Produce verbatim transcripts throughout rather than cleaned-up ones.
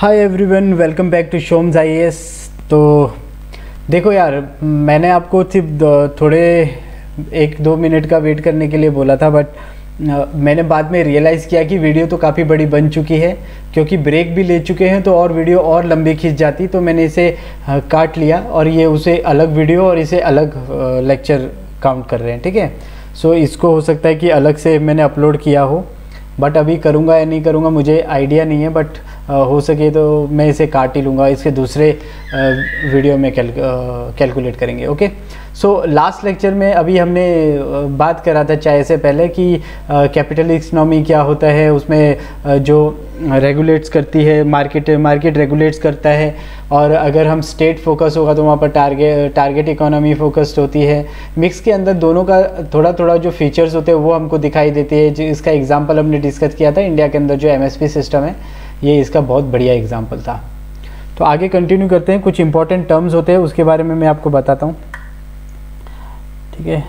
Hi everyone, welcome back to शोम्स I A S. तो देखो यार, मैंने आपको सिर्फ थोड़े एक दो मिनट का वेट करने के लिए बोला था, बट मैंने बाद में रियलाइज़ किया कि वीडियो तो काफ़ी बड़ी बन चुकी है, क्योंकि ब्रेक भी ले चुके हैं तो और वीडियो और लंबी खींच जाती। तो मैंने इसे काट लिया और ये उसे अलग वीडियो और इसे अलग लेक्चर काउंट कर रहे हैं, ठीक है। सो इसको हो सकता है कि अलग से मैंने अपलोड किया हो, बट अभी करूँगा या नहीं करूँगा मुझे आइडिया नहीं है। बट हो सके तो मैं इसे काट ही लूँगा, इसके दूसरे वीडियो में कैल कैलकुलेट करेंगे। ओके, सो लास्ट लेक्चर में अभी हमने बात करा था चाहे से पहले कि कैपिटल इकोनॉमी क्या होता है, उसमें जो रेगुलेट्स करती है मार्केट मार्केट रेगुलेट्स करता है, और अगर हम स्टेट फोकस होगा तो वहाँ पर टारगेट टारगेट इकोनॉमी फोकस्ड होती है। मिक्स के अंदर दोनों का थोड़ा थोड़ा जो फीचर्स होते हैं वो हमको दिखाई देती है। जो इसका एग्जांपल हमने डिस्कस किया था, इंडिया के अंदर जो एमएसपी सिस्टम है, ये इसका बहुत बढ़िया एग्जांपल था। तो आगे कंटिन्यू करते हैं। कुछ इंपॉर्टेंट टर्म्स होते हैं उसके बारे में मैं आपको बताता हूँ, ठीक है।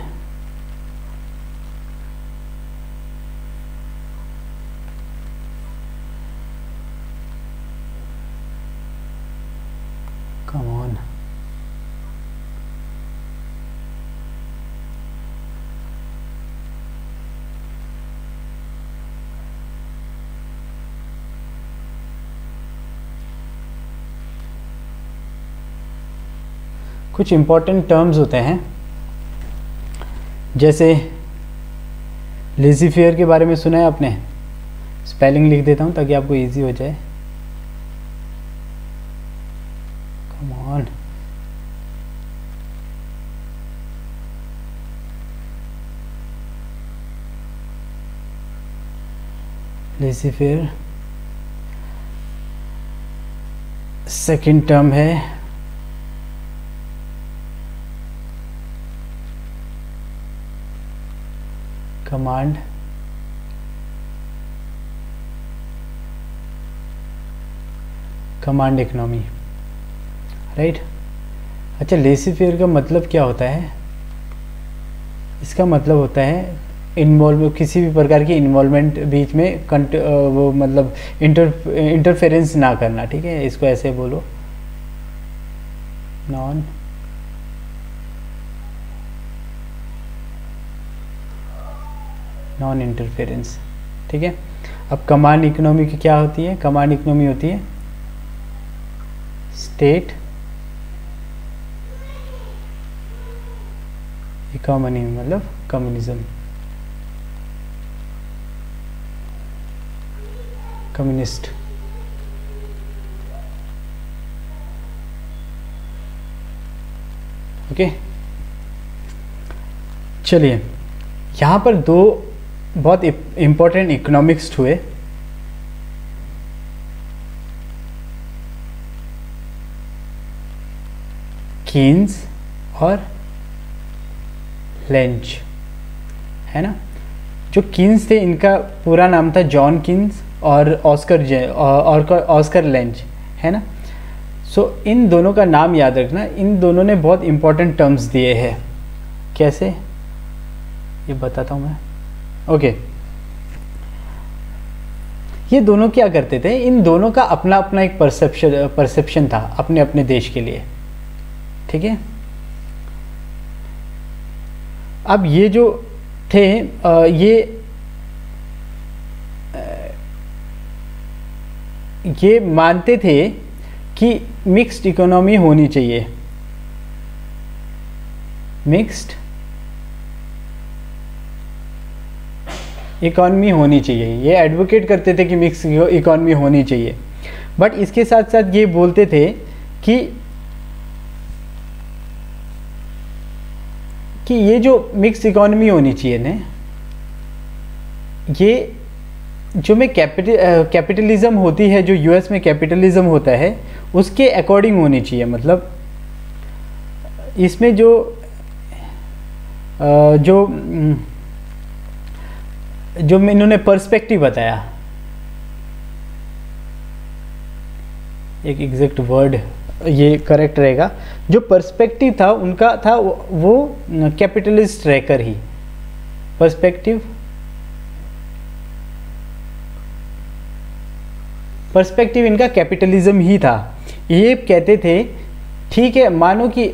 कम ऑन, कुछ इंपॉर्टेंट टर्म्स होते हैं, जैसे लेज़ी-फेयर के बारे में सुना है आपने। स्पेलिंग लिख देता हूँ ताकि आपको इजी हो जाए। Come on, laissez-faire second term है कमांड कमांड इकोनॉमी, राइट। अच्छा, लेज़ी-फेयर का मतलब क्या होता है? इसका मतलब होता है इन्वॉल्व किसी भी प्रकार की इन्वॉल्वमेंट बीच में कंट वो मतलब इंटर इंटरफेरेंस ना करना, ठीक है। इसको ऐसे बोलो, नॉन नॉन इंटरफेरेंस, ठीक है। अब कमांड इकोनॉमी की क्या होती है? कमांड इकोनॉमी होती है स्टेट इकोनॉमी, मतलब कम्युनिज्म, कम्युनिस्ट। ओके, चलिए यहाँ पर दो बहुत इम्पोर्टेंट इकोनॉमिक्स हुए। कीन्स और लेंच, है ना। जो कीन्स थे इनका पूरा नाम था जॉन कीन्स और ऑस्कर जे और ऑस्कर लेंच, है ना। सो so, इन दोनों का नाम याद रखना। इन दोनों ने बहुत इम्पोर्टेंट टर्म्स दिए हैं। कैसे, ये बताता हूँ मैं। Okay okay. ये दोनों क्या करते थे? इन दोनों का अपना अपना एक परसेप्शन परसेप्शन था अपने अपने देश के लिए, ठीक है। अब ये जो थे ये ये मानते थे कि मिक्स्ड इकोनॉमी होनी चाहिए, मिक्स्ड इकॉनमी होनी चाहिए। ये एडवोकेट करते थे कि मिक्स इकॉनमी होनी चाहिए, बट इसके साथ साथ ये बोलते थे कि कि ये जो मिक्स इकॉनमी होनी चाहिए ना, ये जो में कैपिटल कैपिटलिज्म होती है, जो यूएस में कैपिटलिज्म होता है, उसके अकॉर्डिंग होनी चाहिए। मतलब इसमें जो जो जो इन्होंने पर्सपेक्टिव बताया, एक एग्जैक्ट वर्ड ये करेक्ट रहेगा, जो पर्सपेक्टिव था उनका था वो कैपिटलिस्ट रहकर ही पर्सपेक्टिव पर्सपेक्टिव इनका कैपिटलिज्म ही था। ये कहते थे ठीक है, मानो कि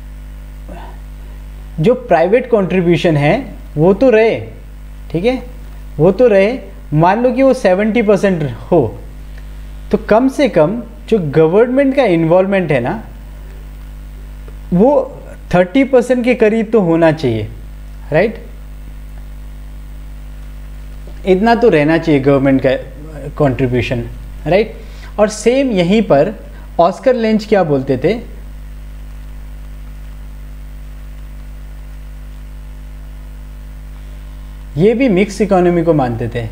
जो प्राइवेट कंट्रीब्यूशन है वो तो रहे, ठीक है, वो तो रहे, मान लो कि वो सेवेंटी परसेंट हो, तो कम से कम जो गवर्नमेंट का इन्वॉल्वमेंट है ना वो थर्टी परसेंट के करीब तो होना चाहिए, राइट। इतना तो रहना चाहिए गवर्नमेंट का कंट्रीब्यूशन, राइट। और सेम यहीं पर ऑस्कर लेंज क्या बोलते थे, ये भी मिक्स इकोनॉमी को मानते थे।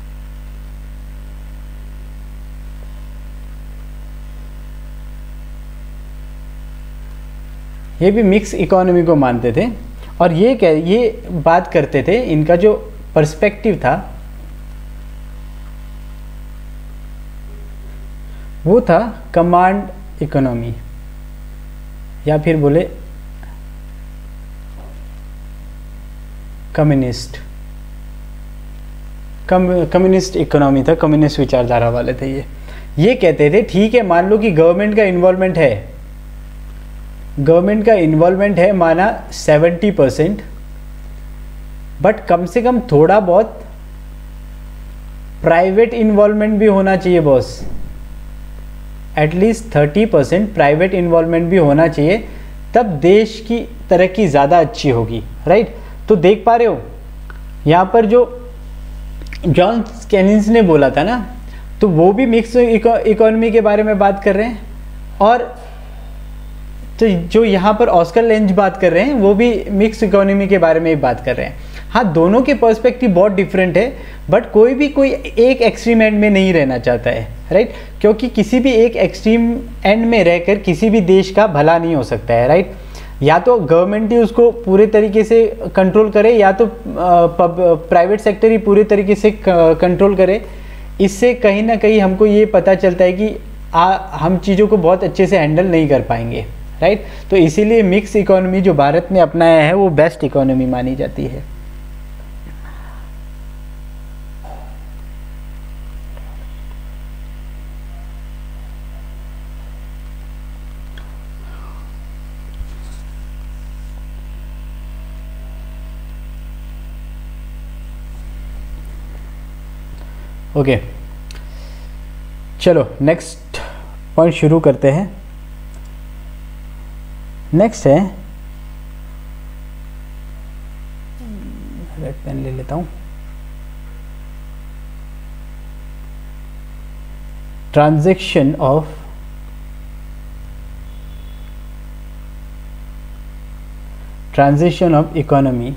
ये भी मिक्स इकोनॉमी को मानते थे और ये क्या ये बात करते थे, इनका जो पर्सपेक्टिव था वो था कमांड इकोनॉमी, या फिर बोले कम्युनिस्ट कम कम्युनिस्ट इकोनॉमी था, कम्युनिस्ट विचारधारा वाले थे ये। ये कहते थे ठीक है, मान लो कि गवर्नमेंट का इन्वॉल्वमेंट है, गवर्नमेंट का इन्वॉल्वमेंट है माना सेवेंटी परसेंट, बट कम से कम थोड़ा बहुत प्राइवेट इन्वॉल्वमेंट भी होना चाहिए boss, at least thirty percent private involvement भी होना चाहिए, तब देश की तरक्की ज़्यादा अच्छी होगी, राइट। तो देख पा रहे हो यहाँ पर जो जॉन केनिन्स ने बोला था ना, तो वो भी मिक्स इकोनॉमी के बारे में बात कर रहे हैं, और तो जो यहाँ पर ऑस्कर लेंज बात कर रहे हैं वो भी मिक्स इकोनॉमी के बारे में ही बात कर रहे हैं। हाँ, दोनों के पर्सपेक्टिव बहुत डिफरेंट है, बट कोई भी कोई एक एक्सट्रीम एंड में नहीं रहना चाहता है, राइट। क्योंकि किसी भी एक एक्सट्रीम एंड में रहकर किसी भी देश का भला नहीं हो सकता है, राइट। या तो गवर्नमेंट ही उसको पूरे तरीके से कंट्रोल करे, या तो प्राइवेट सेक्टर ही पूरे तरीके से कंट्रोल करे। इससे कहीं ना कहीं हमको ये पता चलता है कि आ, हम चीज़ों को बहुत अच्छे से हैंडल नहीं कर पाएंगे, राइट। तो इसीलिए मिक्स इकोनॉमी जो भारत ने अपनाया है वो बेस्ट इकोनॉमी मानी जाती है। Okay okay. चलो नेक्स्ट पॉइंट शुरू करते हैं। नेक्स्ट है, रेड पेन ले लेता हूँ, transaction of transition of economy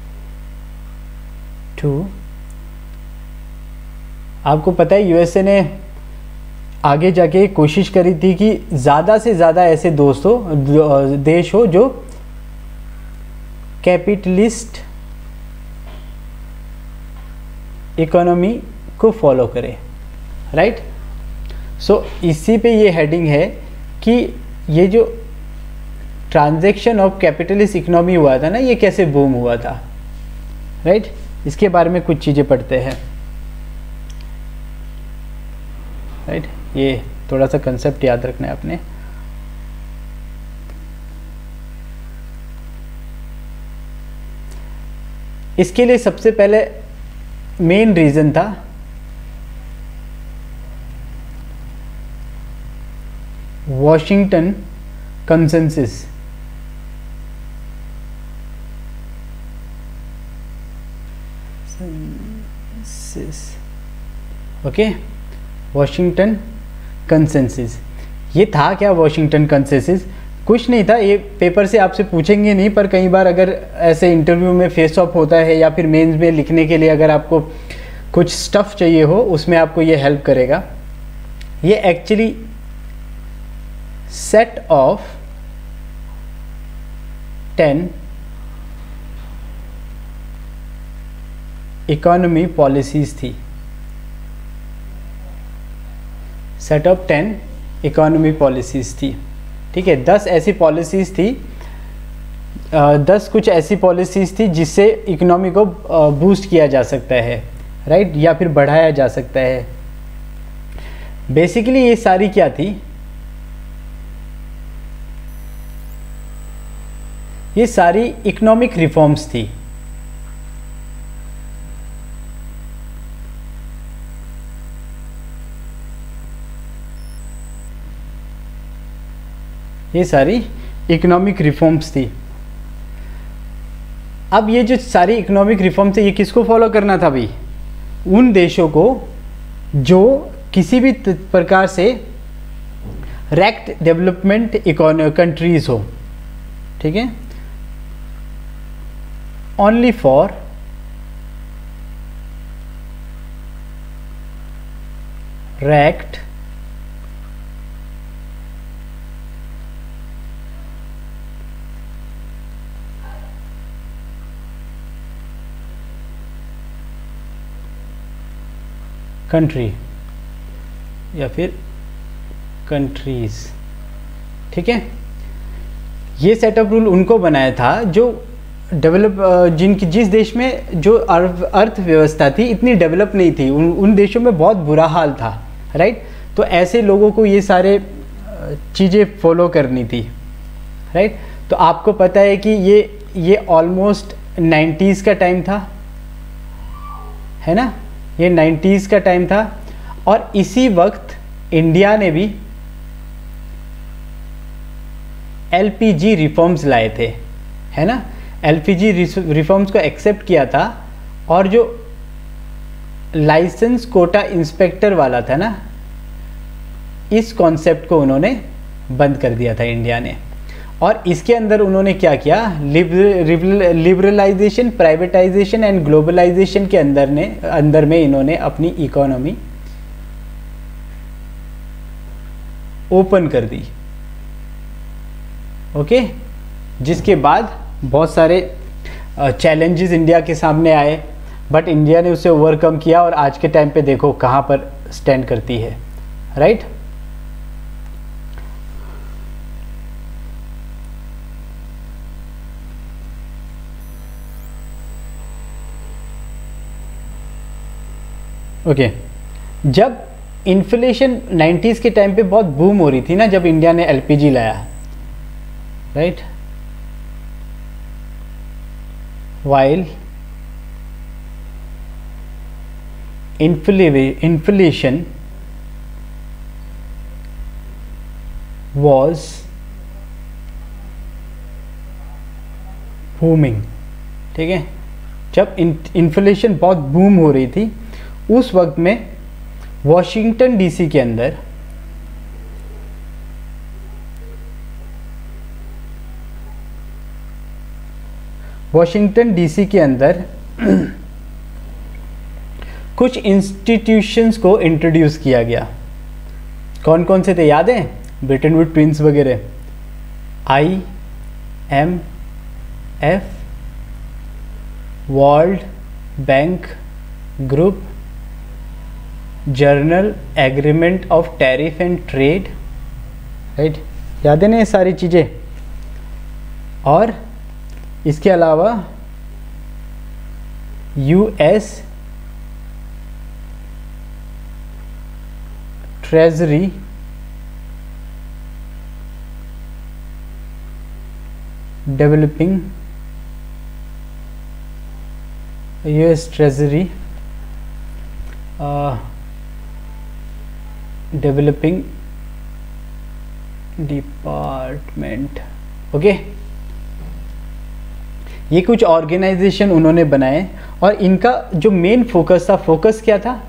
to, आपको पता है यूएसए ने आगे जाके कोशिश करी थी कि ज़्यादा से ज़्यादा ऐसे दोस्त हो, देश हो जो कैपिटलिस्ट इकोनॉमी को फॉलो करे, राइट। सो इसी पे ये हेडिंग है कि ये जो ट्रांजैक्शन ऑफ कैपिटलिस्ट इकोनॉमी हुआ था ना, ये कैसे बूम हुआ था, राइट। इसके बारे में कुछ चीज़ें पढ़ते हैं, राइट। ये थोड़ा सा कंसेप्ट याद रखना है आपने। इसके लिए सबसे पहले मेन रीजन था Washington consensus. Okay, Washington consensus. ये था क्या वॉशिंगटन कंसेंसस? कुछ नहीं था, ये पेपर से आपसे पूछेंगे नहीं, पर कई बार अगर ऐसे इंटरव्यू में फेस ऑफ होता है या फिर मेंस में लिखने के लिए अगर आपको कुछ स्टफ चाहिए हो, उसमें आपको ये हेल्प करेगा। ये actually set of ten economy policies थी। Set of ten economy policies थी, ठीक है। दस ऐसी पॉलिसीज थी, आ, दस कुछ ऐसी पॉलिसीज थी जिससे इकोनॉमी को बूस्ट किया जा सकता है, राइट, या फिर बढ़ाया जा सकता है। बेसिकली ये सारी क्या थी, ये सारी इकोनॉमिक रिफॉर्म्स थी। ये सारी इकोनॉमिक रिफॉर्म्स थी। अब ये जो सारी इकोनॉमिक रिफॉर्म्स है, ये किसको फॉलो करना था भाई? उन देशों को जो किसी भी प्रकार से रैक्ट डेवलपमेंट इकोनॉमी कंट्रीज हो, ठीक है, ओनली फॉर रैक्ट कंट्री या फिर कंट्रीज, ठीक है। ये सेटअप रूल उनको बनाया था जो डेवलप जिनकी जिस देश में जो अर्थव्यवस्था थी इतनी डेवलप नहीं थी, उन उन देशों में बहुत बुरा हाल था, राइट। तो ऐसे लोगों को ये सारे चीज़ें फॉलो करनी थी, राइट। तो आपको पता है कि ये ये ऑलमोस्ट नाइन्टीज़ का टाइम था, है ना, ये नाइन्टीज़ का टाइम था। और इसी वक्त इंडिया ने भी एलपीजी रिफॉर्म्स लाए थे, है ना। एलपीजी रिफॉर्म्स को एक्सेप्ट किया था और जो लाइसेंस कोटा इंस्पेक्टर वाला था ना, इस कॉन्सेप्ट को उन्होंने बंद कर दिया था इंडिया ने। और इसके अंदर उन्होंने क्या किया, लिबरलाइजेशन, प्राइवेटाइजेशन एंड ग्लोबलाइजेशन के अंदर ने अंदर में इन्होंने अपनी इकोनॉमी ओपन कर दी, ओके। जिसके बाद बहुत सारे चैलेंजेस इंडिया के सामने आए, बट इंडिया ने उसे ओवरकम किया और आज के टाइम पे देखो कहाँ पर स्टैंड करती है, राइट। Okay okay. जब इन्फ्लेशन नाइन्टीज़ के टाइम पे बहुत बूम हो रही थी ना, जब इंडिया ने एलपीजी लाया, right, while inflation was booming, ठीक है। जब इन्फ्लेशन बहुत बूम हो रही थी उस वक्त में वॉशिंगटन डीसी के अंदर वॉशिंगटन डीसी के अंदर कुछ इंस्टीट्यूशंस को इंट्रोड्यूस किया गया। कौन कौन से थे याद है? ब्रिटेन वुड प्रिंस वगैरह, I M F, world bank group, general agreement of tariff and trade, right, याद है ना ये सारी चीज़ें। और इसके अलावा US treasury developing US treasury developing department, okay. ये कुछ ऑर्गेनाइजेशन उन्होंने बनाए और इनका जो मेन फोकस था, फोकस क्या था?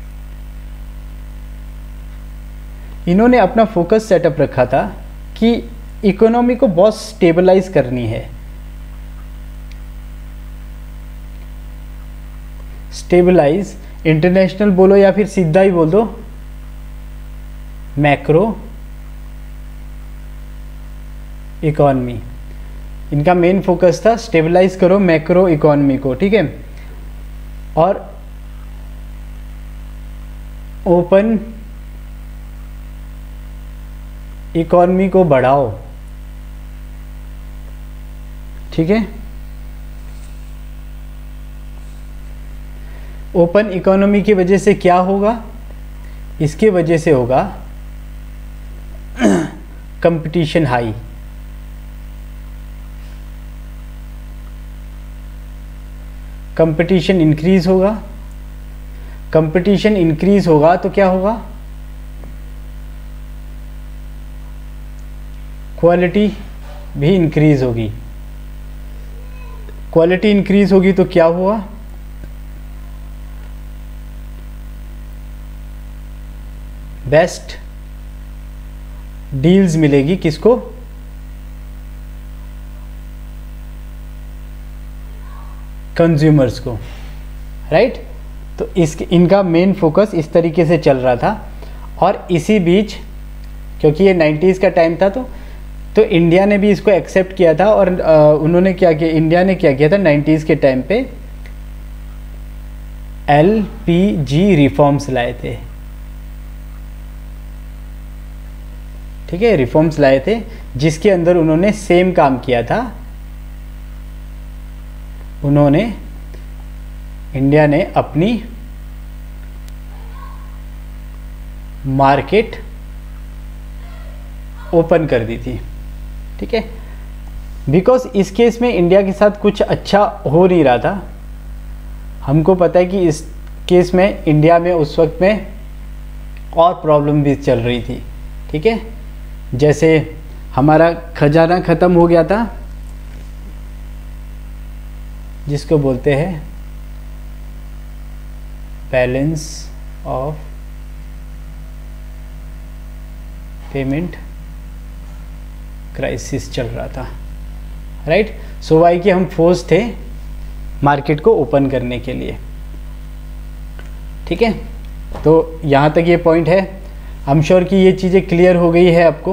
इन्होंने अपना फोकस सेटअप रखा था कि इकोनॉमी को बहुत स्टेबलाइज करनी है। स्टेबलाइज इंटरनेशनल बोलो या फिर सीधा ही बोल दो मैक्रो इकोनॉमी। इनका मेन फोकस था स्टेबलाइज करो मैक्रो इकोनॉमी को, ठीक है, और ओपन इकोनॉमी को बढ़ाओ, ठीक है। ओपन इकोनॉमी की वजह से क्या होगा इसके वजह से होगा कंपटीशन हाई। कंपटीशन इंक्रीज होगा, कंपटीशन इंक्रीज होगा तो क्या होगा, क्वालिटी भी इंक्रीज होगी। क्वालिटी इंक्रीज होगी तो क्या हुआ, बेस्ट डील्स मिलेगी किसको, कंज्यूमर्स को, राइट। तो इस इनका मेन फोकस इस तरीके से चल रहा था। और इसी बीच क्योंकि ये नाइन्टीज़ का टाइम था तो तो इंडिया ने भी इसको एक्सेप्ट किया था। और आ, उन्होंने क्या किया, इंडिया ने क्या किया था नाइन्टीज़ के टाइम पे, एल पी जी रिफॉर्म्स लाए थे। ठीक है, रिफॉर्म्स लाए थे जिसके अंदर उन्होंने सेम काम किया था। उन्होंने इंडिया ने अपनी मार्केट ओपन कर दी थी। ठीक है, बिकॉज इस केस में इंडिया के साथ कुछ अच्छा हो नहीं रहा था। हमको पता है कि इस केस में इंडिया में उस वक्त में और प्रॉब्लम भी चल रही थी। ठीक है, जैसे हमारा खजाना ख़त्म हो गया था, जिसको बोलते हैं बैलेंस ऑफ पेमेंट क्राइसिस चल रहा था, राइट। सो वाई कि हम फोर्स थे मार्केट को ओपन करने के लिए। ठीक है, तो यहाँ तक ये पॉइंट है। आई एम श्योर कि ये चीज़ें क्लियर हो गई है आपको।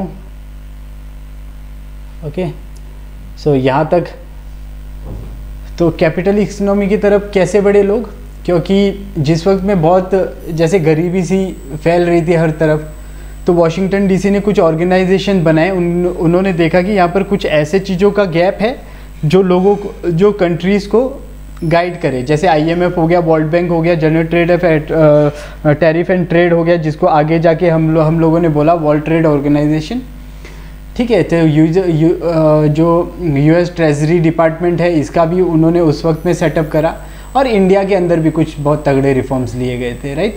ओके, सो यहाँ तक तो कैपिटल इकोनॉमी की तरफ कैसे बढ़े लोग, क्योंकि जिस वक्त में बहुत जैसे गरीबी सी फैल रही थी हर तरफ, तो वॉशिंगटन डीसी ने कुछ ऑर्गेनाइजेशन बनाए। उन उन्होंने देखा कि यहाँ पर कुछ ऐसे चीज़ों का गैप है जो लोगों को, जो कंट्रीज़ को गाइड करे। जैसे आईएमएफ हो गया, वर्ल्ड बैंक हो गया, general trade tariff and trade हो गया, जिसको आगे जाके हम लो, हम लोगों ने बोला वर्ल्ड ट्रेड ऑर्गेनाइजेशन। ठीक है, तो यू, यू, जो यूएस ट्रेजरी डिपार्टमेंट है, इसका भी उन्होंने उस वक्त में सेटअप करा। और इंडिया के अंदर भी कुछ बहुत तगड़े रिफॉर्म्स लिए गए थे, राइट।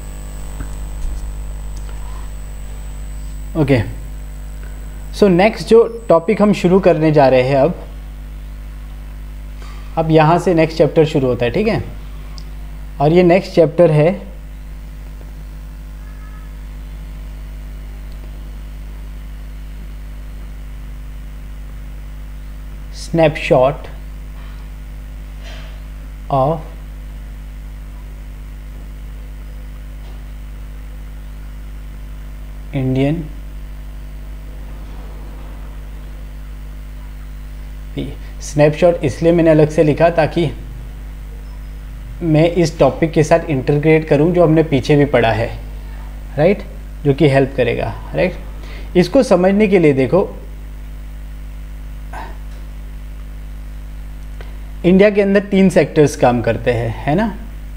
ओके, सो नेक्स्ट जो टॉपिक हम शुरू करने जा रहे हैं अब अब यहाँ से नेक्स्ट चैप्टर शुरू होता है। ठीक है, और ये नेक्स्ट चैप्टर है स्नैपशॉट ऑफ इंडियन स्नैपशॉट इसलिए मैंने अलग से लिखा ताकि मैं इस टॉपिक के साथ इंटीग्रेट करूं जो हमने पीछे भी पढ़ा है, राइट, जो कि हेल्प करेगा, राइट। इसको समझने के लिए देखो, इंडिया के अंदर तीन सेक्टर्स काम करते हैं, है ना।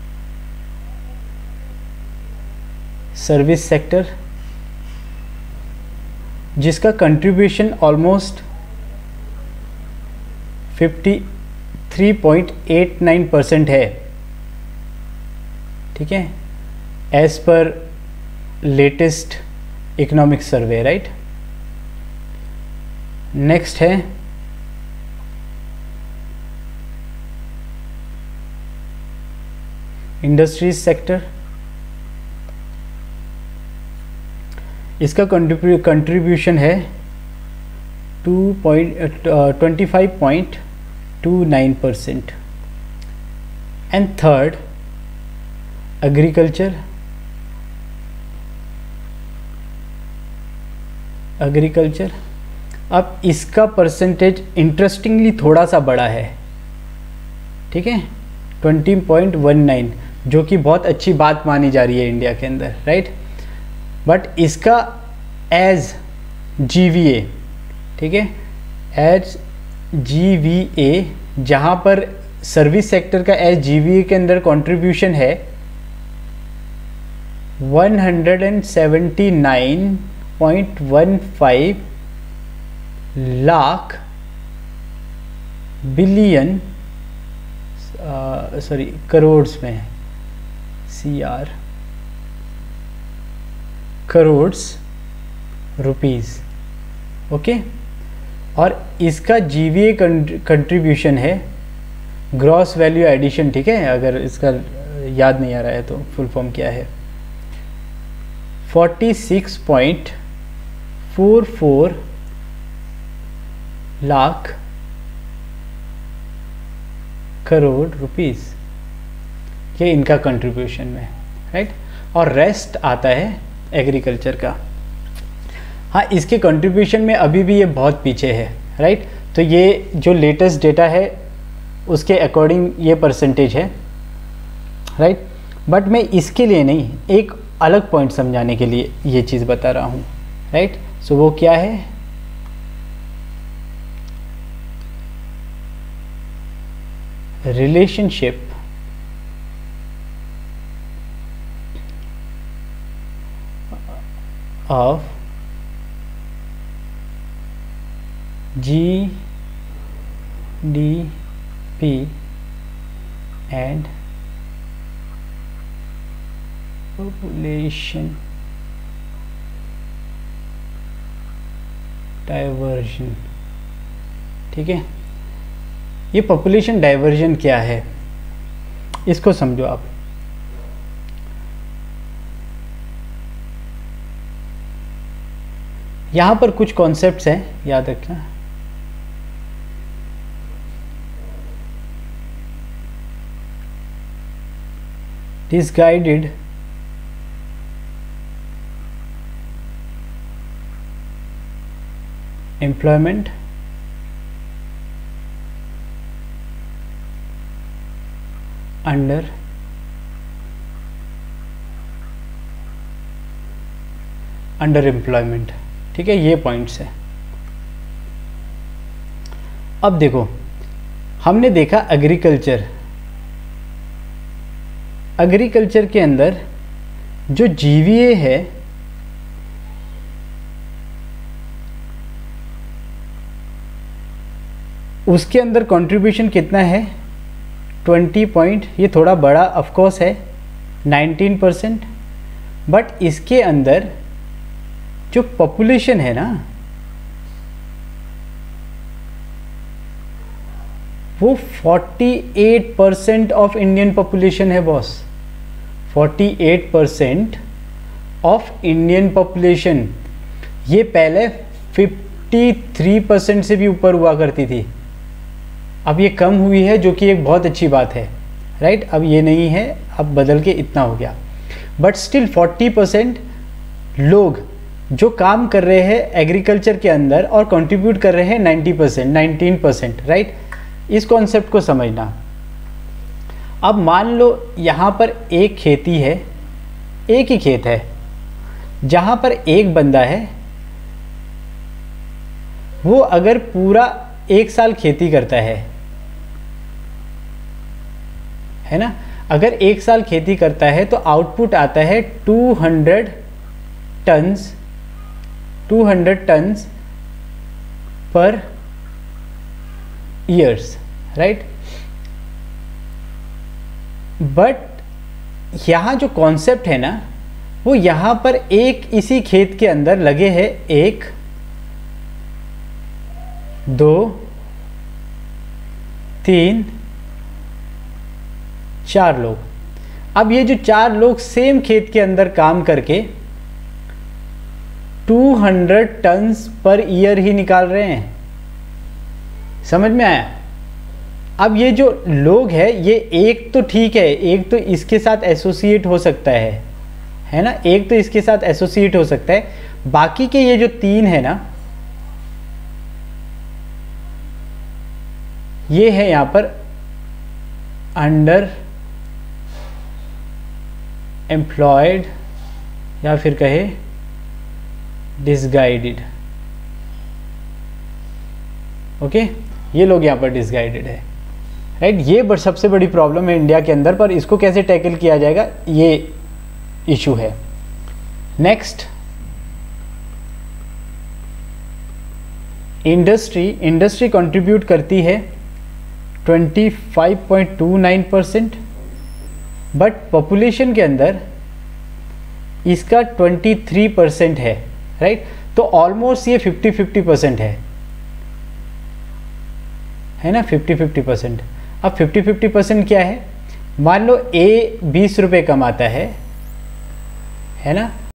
सर्विस सेक्टर, जिसका कंट्रीब्यूशन ऑलमोस्ट तिरेपन पॉइंट आठ नौ परसेंट है। ठीक है, as per latest economic survey, right. Next है इंडस्ट्रीज सेक्टर, इसका कंट्रीब्यूशन है two point twenty five point two nine percent. And third agriculture, agriculture अब इसका परसेंटेज इंटरेस्टिंगली थोड़ा सा बड़ा है। ठीक है, ट्वेंटी पॉइंट वन नाइन, जो कि बहुत अच्छी बात मानी जा रही है इंडिया के अंदर, राइट। बट इसका एज जी वी ए, ठीक है, एज जी वी ए, जहाँ पर सर्विस सेक्टर का एज जी वी ए के अंदर कंट्रीब्यूशन है one hundred and seventy nine point one five lakh billion, sorry crores में है, C R crores rupees. Okay, और इसका जीवीए कंट्रीब्यूशन है ग्रॉस वैल्यू एडिशन। ठीक है, अगर इसका याद नहीं आ रहा है तो फुल फॉर्म क्या है, forty six point four four lakh crore rupees, ये इनका कंट्रीब्यूशन में, राइट। और रेस्ट आता है एग्रीकल्चर का। हाँ, इसके कंट्रीब्यूशन में अभी भी ये बहुत पीछे है, राइट। तो ये जो लेटेस्ट डेटा है उसके अकॉर्डिंग ये परसेंटेज है, राइट। बट मैं इसके लिए नहीं, एक अलग पॉइंट समझाने के लिए ये चीज़ बता रहा हूँ, राइट। सो वो क्या है, relationship of G D P and population divergence. ठीक है, ये पॉपुलेशन डाइवर्जन क्या है इसको समझो आप। यहां पर कुछ कॉन्सेप्ट्स हैं, याद रखना। Disguised employment, under under employment. ठीक है, ये पॉइंट्स है। अब देखो, हमने देखा एग्रीकल्चर, एग्रीकल्चर के अंदर जो जीवीए है उसके अंदर कंट्रीब्यूशन कितना है, ट्वेंटी पॉइंट, ये थोड़ा बड़ा ऑफ कोर्स है, नाइनटीन परसेंट। बट इसके अंदर जो पॉपुलेशन है ना वो forty eight percent of Indian population है boss, forty eight percent of Indian population. ये पहले फिफ्टी थ्री परसेंट से भी ऊपर हुआ करती थी, अब ये कम हुई है, जो कि एक बहुत अच्छी बात है, राइट। अब ये नहीं है, अब बदल के इतना हो गया। बट स्टिल फोर्टी परसेंट लोग जो काम कर रहे हैं एग्रीकल्चर के अंदर और कंट्रीब्यूट कर रहे हैं ninety percent, nineteen percent, right. इस कॉन्सेप्ट को समझना। अब मान लो यहाँ पर एक खेती है, एक ही खेत है, जहाँ पर एक बंदा है, वो अगर पूरा एक साल खेती करता है है ना, अगर एक साल खेती करता है तो आउटपुट आता है two hundred tons, two hundred tons per years, right. But यहाँ जो कॉन्सेप्ट है ना, वो यहाँ पर एक इसी खेत के अंदर लगे हैं एक, दो, तीन, चार लोग। अब ये जो चार लोग सेम खेत के अंदर काम करके two hundred tons per year ही निकाल रहे हैं, समझ में आया। अब ये जो लोग हैं, ये एक तो ठीक है, एक तो इसके साथ एसोसिएट हो सकता है है ना, एक तो इसके साथ एसोसिएट हो सकता है, बाकी के ये जो तीन है ना, ये है यहां पर अंडर एम्प्लॉयड या फिर कहे डिसगाइडेड। ओके, ये लोग यहाँ पर डिसगाइडेड है, राइट। ये सबसे बड़ी प्रॉब्लम है इंडिया के अंदर, पर इसको कैसे टैकल किया जाएगा, ये इशू है। नेक्स्ट, इंडस्ट्री इंडस्ट्री कंट्रीब्यूट करती है पच्चीस पॉइंट दो नौ परसेंट, बट पॉपुलेशन के अंदर इसका तेईस परसेंट है, राइट। तो ऑलमोस्ट ये फिफ्टी फिफ्टी परसेंट है है ना, फिफ्टी फिफ्टी परसेंट। अब फिफ्टी फिफ्टी परसेंट क्या है, मान लो ए बीस रुपये कमाता है है ना,